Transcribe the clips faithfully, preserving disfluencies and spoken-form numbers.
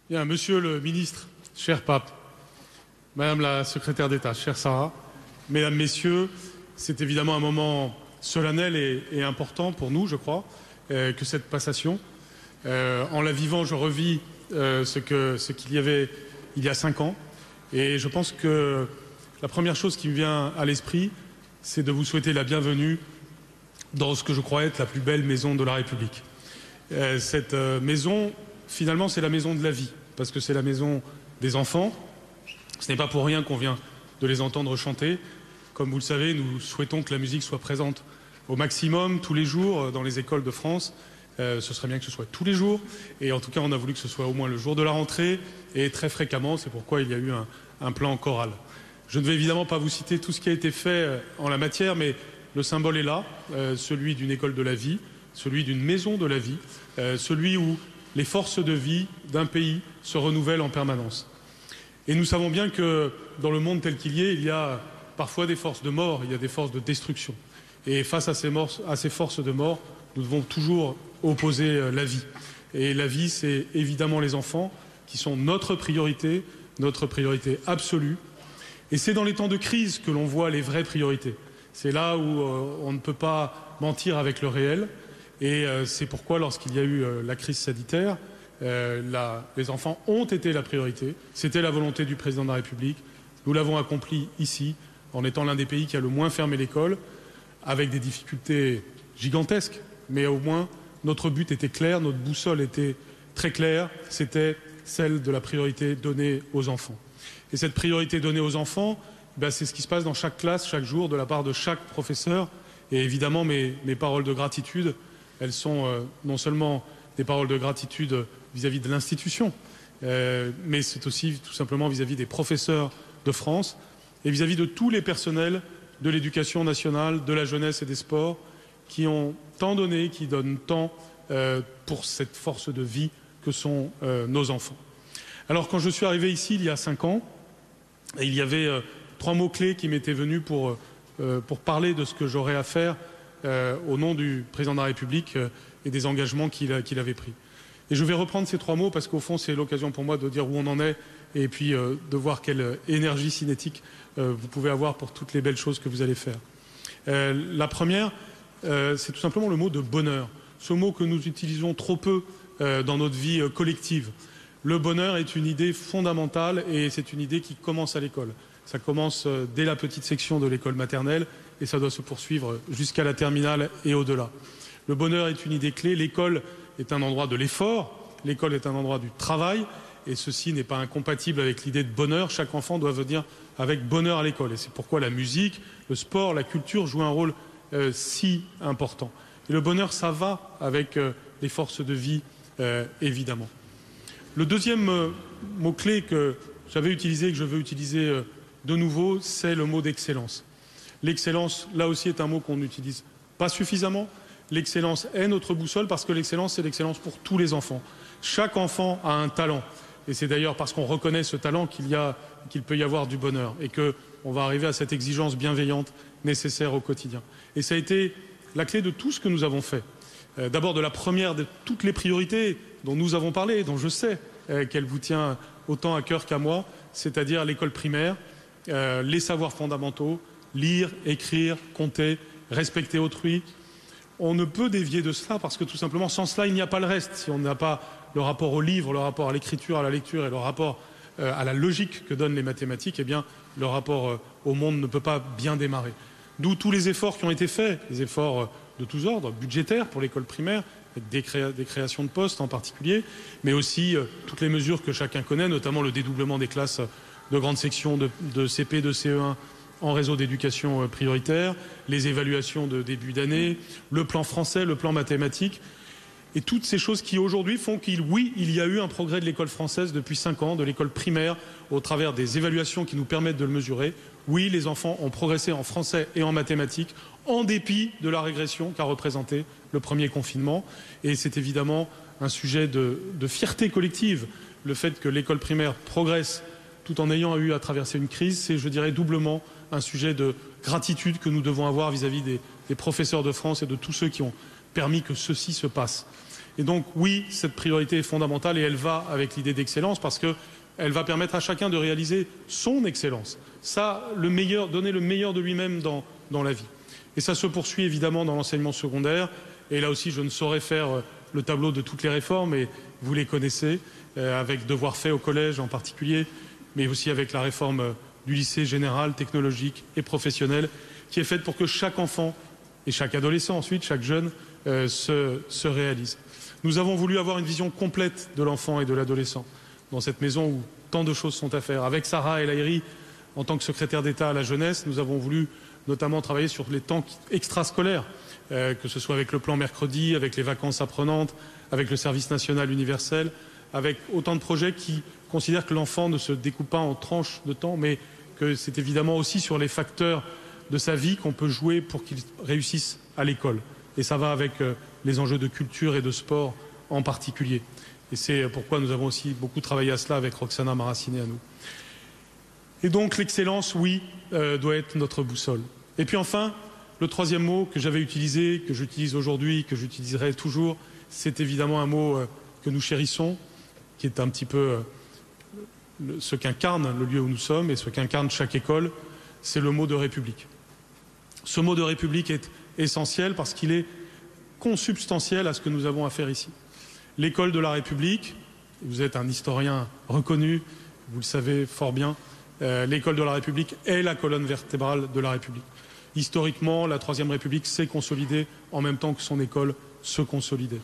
Bien, Monsieur le ministre, cher Pape, Madame la secrétaire d'État, chère Sarah, Mesdames, Messieurs, c'est évidemment un moment solennel et, et important pour nous, je crois, euh, que cette passation. Euh, en la vivant, je revis euh, ce que, ce qu'il y avait il y a cinq ans. Et je pense que la première chose qui me vient à l'esprit, c'est de vous souhaiter la bienvenue dans ce que je crois être la plus belle maison de la République. Euh, cette euh, maison, finalement, c'est la maison de la vie, parce que c'est la maison des enfants. Ce n'est pas pour rien qu'on vient de les entendre chanter. Comme vous le savez, nous souhaitons que la musique soit présente au maximum, tous les jours, dans les écoles de France. Euh, ce serait bien que ce soit tous les jours. Et en tout cas, on a voulu que ce soit au moins le jour de la rentrée et très fréquemment. C'est pourquoi il y a eu un, un plan choral. Je ne vais évidemment pas vous citer tout ce qui a été fait en la matière, mais le symbole est là, euh, celui d'une école de la vie, celui d'une maison de la vie, euh, celui où les forces de vie d'un pays se renouvellent en permanence. Et nous savons bien que dans le monde tel qu'il y est, il y a parfois des forces de mort, il y a des forces de destruction. Et face à ces, morts, à ces forces de mort, nous devons toujours opposer la vie. Et la vie, c'est évidemment les enfants, qui sont notre priorité, notre priorité absolue. Et c'est dans les temps de crise que l'on voit les vraies priorités. C'est là où euh, on ne peut pas mentir avec le réel. Et euh, c'est pourquoi, lorsqu'il y a eu euh, la crise sanitaire, euh, la, les enfants ont été la priorité. C'était la volonté du président de la République. Nous l'avons accompli ici, en étant l'un des pays qui a le moins fermé l'école, avec des difficultés gigantesques. Mais au moins, notre but était clair, notre boussole était très claire. C'était celle de la priorité donnée aux enfants. Et cette priorité donnée aux enfants, ben, c'est ce qui se passe dans chaque classe, chaque jour, de la part de chaque professeur. Et évidemment, mes, mes paroles de gratitude, elles sont euh, non seulement des paroles de gratitude vis-à-vis de l'institution, euh, mais c'est aussi tout simplement vis-à-vis des professeurs de France et vis-à-vis de tous les personnels de l'éducation nationale, de la jeunesse et des sports, qui ont tant donné, qui donnent tant euh, pour cette force de vie que sont euh, nos enfants. Alors, quand je suis arrivé ici, il y a cinq ans, il y avait euh, trois mots-clés qui m'étaient venus pour, euh, pour parler de ce que j'aurais à faire euh, au nom du président de la République euh, et des engagements qu'il qu'il avait pris. Et je vais reprendre ces trois mots parce qu'au fond, c'est l'occasion pour moi de dire où on en est et puis euh, de voir quelle énergie cinétique euh, vous pouvez avoir pour toutes les belles choses que vous allez faire. Euh, la première, euh, c'est tout simplement le mot de bonheur. Ce mot que nous utilisons trop peu euh, dans notre vie euh, collective. Le bonheur est une idée fondamentale et c'est une idée qui commence à l'école. Ça commence euh, dès la petite section de l'école maternelle et ça doit se poursuivre jusqu'à la terminale et au-delà. Le bonheur est une idée clé. L'école est un endroit de l'effort, l'école est un endroit du travail et ceci n'est pas incompatible avec l'idée de bonheur. Chaque enfant doit venir avec bonheur à l'école et c'est pourquoi la musique, le sport, la culture jouent un rôle euh, si important. Et le bonheur, ça va avec euh, les forces de vie, euh, évidemment. Le deuxième euh, mot-clé que j'avais utilisé et que je veux utiliser euh, de nouveau, c'est le mot d'excellence. L'excellence, là aussi, est un mot qu'on n'utilise pas suffisamment. L'excellence est notre boussole parce que l'excellence, c'est l'excellence pour tous les enfants. Chaque enfant a un talent. Et c'est d'ailleurs parce qu'on reconnaît ce talent qu'il y a, qu'il peut y avoir du bonheur et qu'on va arriver à cette exigence bienveillante nécessaire au quotidien. Et ça a été la clé de tout ce que nous avons fait. Euh, D'abord de la première de toutes les priorités dont nous avons parlé, dont je sais euh, qu'elle vous tient autant à cœur qu'à moi, c'est-à-dire l'école primaire, euh, les savoirs fondamentaux, lire, écrire, compter, respecter autrui. On ne peut dévier de cela parce que tout simplement, sans cela, il n'y a pas le reste. Si on n'a pas le rapport au livre, le rapport à l'écriture, à la lecture et le rapport euh, à la logique que donnent les mathématiques, eh bien, le rapport euh, au monde ne peut pas bien démarrer. D'où tous les efforts qui ont été faits, les efforts euh, de tous ordres, budgétaires pour l'école primaire, des, créa des créations de postes en particulier, mais aussi euh, toutes les mesures que chacun connaît, notamment le dédoublement des classes de grande section de, de C P, de C E un, en réseau d'éducation prioritaire, les évaluations de début d'année, le plan français, le plan mathématique, et toutes ces choses qui aujourd'hui font qu'il, oui, il y a eu un progrès de l'école française depuis cinq ans, de l'école primaire, au travers des évaluations qui nous permettent de le mesurer. Oui, les enfants ont progressé en français et en mathématiques, en dépit de la régression qu'a représenté le premier confinement. Et c'est évidemment un sujet de, de fierté collective. Le fait que l'école primaire progresse tout en ayant eu à traverser une crise, c'est, je dirais, doublement un sujet de gratitude que nous devons avoir vis-à-vis des, des professeurs de France et de tous ceux qui ont permis que ceci se passe. Et donc oui, cette priorité est fondamentale et elle va avec l'idée d'excellence parce qu'elle va permettre à chacun de réaliser son excellence. Ça, le meilleur, donner le meilleur de lui-même dans, dans la vie. Et ça se poursuit évidemment dans l'enseignement secondaire. Et là aussi, je ne saurais faire le tableau de toutes les réformes, et vous les connaissez, euh, avec devoirs faits au collège en particulier, mais aussi avec la réforme du lycée général, technologique et professionnel, qui est faite pour que chaque enfant et chaque adolescent ensuite, chaque jeune, euh, se, se réalise. Nous avons voulu avoir une vision complète de l'enfant et de l'adolescent dans cette maison où tant de choses sont à faire. Avec Sarah El Haïry, en tant que secrétaire d'État à la jeunesse, nous avons voulu notamment travailler sur les temps extrascolaires, euh, que ce soit avec le plan mercredi, avec les vacances apprenantes, avec le service national universel, avec autant de projets qui considèrent que l'enfant ne se découpe pas en tranches de temps, mais que c'est évidemment aussi sur les facteurs de sa vie qu'on peut jouer pour qu'il réussisse à l'école. Et ça va avec euh, les enjeux de culture et de sport en particulier. Et c'est pourquoi nous avons aussi beaucoup travaillé à cela avec Roxana Maraciné à nous. Et donc l'excellence, oui, euh, doit être notre boussole. Et puis enfin, le troisième mot que j'avais utilisé, que j'utilise aujourd'hui, que j'utiliserai toujours, c'est évidemment un mot euh, que nous chérissons, qui est un petit peu euh, le, ce qu'incarne le lieu où nous sommes et ce qu'incarne chaque école, c'est le mot de République. Ce mot de République est essentiel parce qu'il est consubstantiel à ce que nous avons à faire ici. L'école de la République, vous êtes un historien reconnu, vous le savez fort bien, euh, l'école de la République est la colonne vertébrale de la République. Historiquement, la Troisième République s'est consolidée en même temps que son école se consolidait.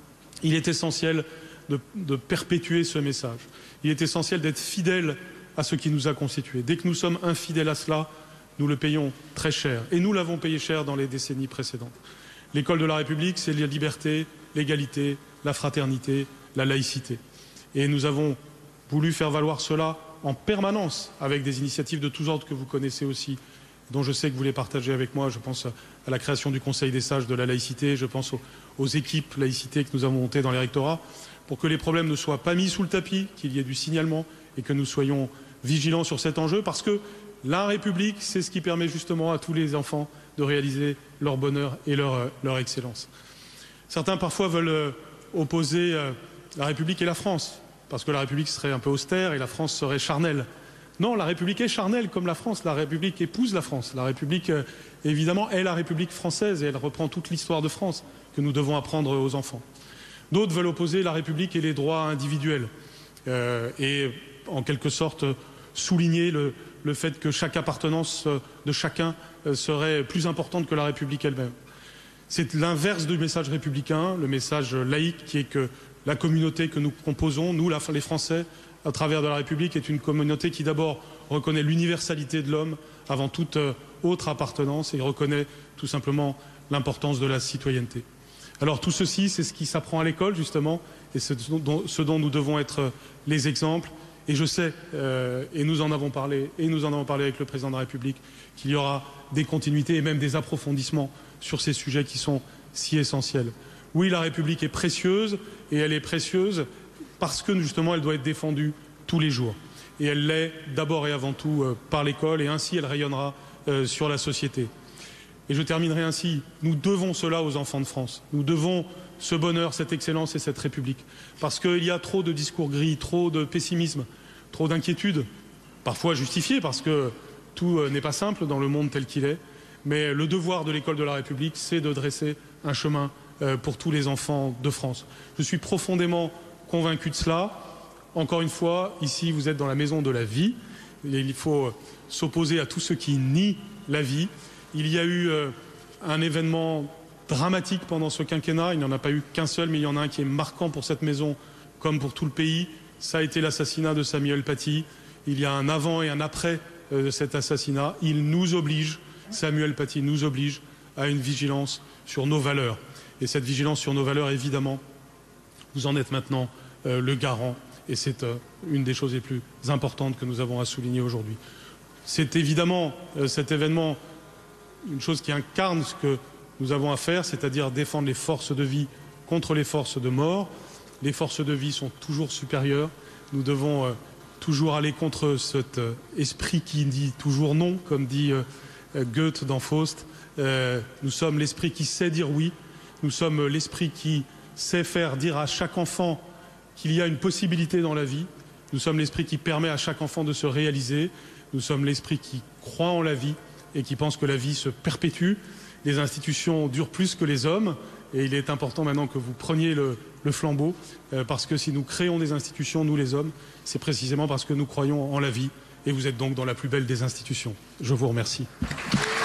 Il est essentiel de, de perpétuer ce message. Il est essentiel d'être fidèle à ce qui nous a constitués. Dès que nous sommes infidèles à cela, nous le payons très cher. Et nous l'avons payé cher dans les décennies précédentes. L'école de la République, c'est la liberté, l'égalité, la fraternité, la laïcité. Et nous avons voulu faire valoir cela en permanence avec des initiatives de tous ordres que vous connaissez aussi, dont je sais que vous les partagez avec moi. Je pense à la création du Conseil des sages de la laïcité, je pense aux, aux équipes laïcité que nous avons montées dans les rectorats, pour que les problèmes ne soient pas mis sous le tapis, qu'il y ait du signalement et que nous soyons vigilants sur cet enjeu, parce que la République, c'est ce qui permet justement à tous les enfants de réaliser leur bonheur et leur, leur excellence. Certains parfois veulent opposer la République et la France, parce que la République serait un peu austère et la France serait charnelle. Non, la République est charnelle comme la France, la République épouse la France. La République, évidemment, est la République française et elle reprend toute l'histoire de France que nous devons apprendre aux enfants. D'autres veulent opposer la République et les droits individuels euh, et, en quelque sorte, souligner le, le fait que chaque appartenance de chacun serait plus importante que la République elle-même. C'est l'inverse du message républicain, le message laïque, qui est que la communauté que nous composons, nous, les Français, à travers de la République, est une communauté qui d'abord reconnaît l'universalité de l'homme avant toute autre appartenance et reconnaît tout simplement l'importance de la citoyenneté. Alors tout ceci, c'est ce qui s'apprend à l'école justement, et c'est ce dont, ce dont nous devons être les exemples. Et je sais, euh, et nous en avons parlé, et nous en avons parlé avec le Président de la République, qu'il y aura des continuités et même des approfondissements sur ces sujets qui sont si essentiels. Oui, la République est précieuse, et elle est précieuse parce que justement elle doit être défendue tous les jours. Et elle l'est d'abord et avant tout euh, par l'école, et ainsi elle rayonnera euh, sur la société. Et je terminerai ainsi, nous devons cela aux enfants de France. Nous devons ce bonheur, cette excellence et cette République. Parce qu'il y a trop de discours gris, trop de pessimisme, trop d'inquiétude, parfois justifiées parce que tout n'est pas simple dans le monde tel qu'il est. Mais le devoir de l'école de la République, c'est de dresser un chemin pour tous les enfants de France. Je suis profondément convaincu de cela. Encore une fois, ici, vous êtes dans la maison de la vie. Et il faut s'opposer à tous ceux qui nient la vie. Il y a eu euh, un événement dramatique pendant ce quinquennat. Il n'y en a pas eu qu'un seul, mais il y en a un qui est marquant pour cette maison comme pour tout le pays. Ça a été l'assassinat de Samuel Paty. Il y a un avant et un après euh, de cet assassinat. Il nous oblige, Samuel Paty nous oblige à une vigilance sur nos valeurs. Et cette vigilance sur nos valeurs, évidemment, vous en êtes maintenant euh, le garant. Et c'est euh, une des choses les plus importantes que nous avons à souligner aujourd'hui. C'est évidemment euh, cet événement une chose qui incarne ce que nous avons à faire, c'est-à-dire défendre les forces de vie contre les forces de mort. Les forces de vie sont toujours supérieures. Nous devons euh, toujours aller contre cet euh, esprit qui dit toujours non, comme dit euh, Goethe dans Faust. Euh, nous sommes l'esprit qui sait dire oui. Nous sommes l'esprit qui c'est faire dire à chaque enfant qu'il y a une possibilité dans la vie. Nous sommes l'esprit qui permet à chaque enfant de se réaliser. Nous sommes l'esprit qui croit en la vie et qui pense que la vie se perpétue. Les institutions durent plus que les hommes et il est important maintenant que vous preniez le, le flambeau euh, parce que si nous créons des institutions, nous les hommes, c'est précisément parce que nous croyons en la vie et vous êtes donc dans la plus belle des institutions. Je vous remercie.